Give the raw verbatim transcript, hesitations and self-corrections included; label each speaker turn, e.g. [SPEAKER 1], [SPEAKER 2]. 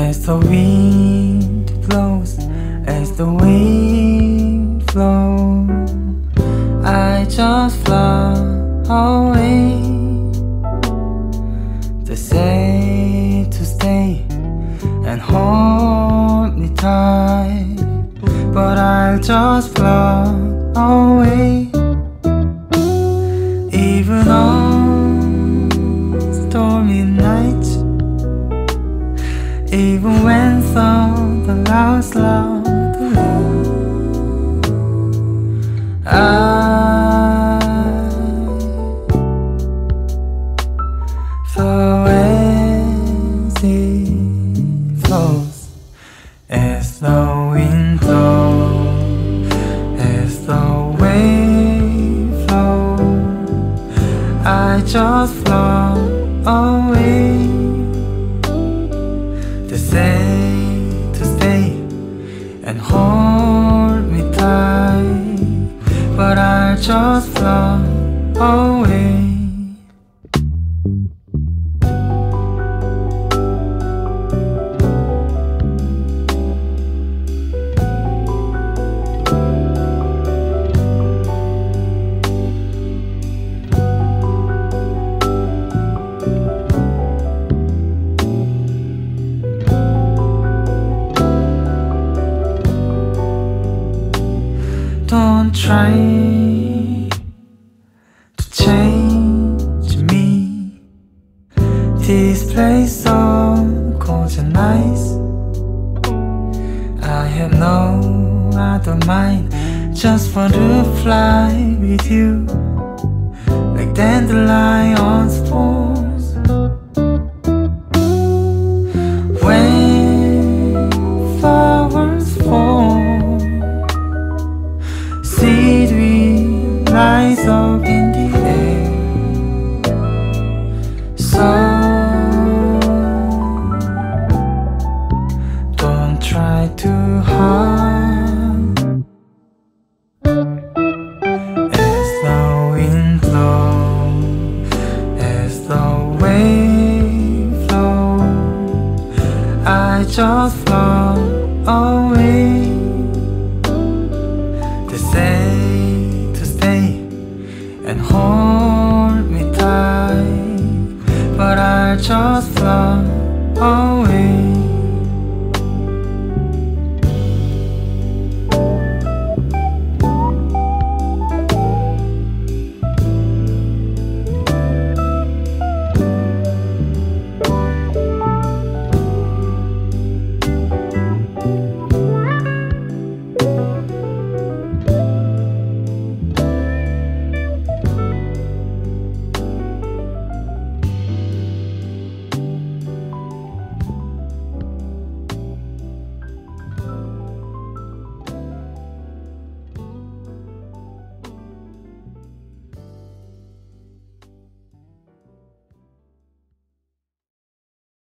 [SPEAKER 1] as the wind blows, as the wind flows, I just fly away. They say to stay and hold me tight, but I'll just fly away. Even on stormy nights, even when thunder louds loud, I flow as it flows, as the wind blows, as the wave flows, I just flow away. They say to stay and hold me tight, but I just fly away. Don't try to change me. This place so cold and nice. I have no other mind, just want to fly with you, like dandelion spores. When flowers fall, seed will rise up in the air. So don't try too hard. As the wind blows, as the wave flows, I just flow away. They say to stay and hold me tight, but I just fly away.